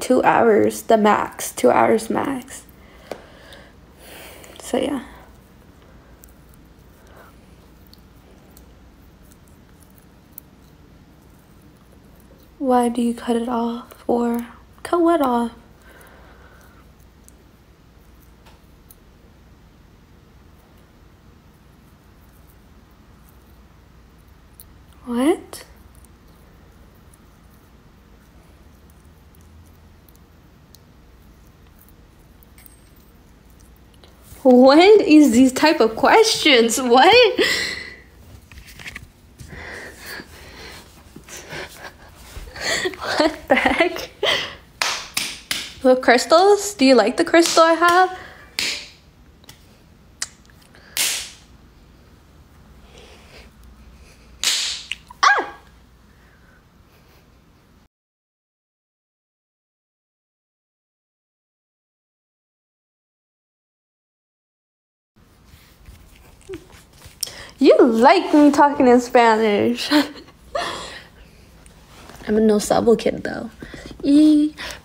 2 hours, the max. 2 hours max. So yeah. Why do you cut it off? Or cut what off? What? What is these type of questions? What? What the heck? The crystals? Do you like the crystal I have? Ah! You like me talking in Spanish. I'm a no sabo kid though.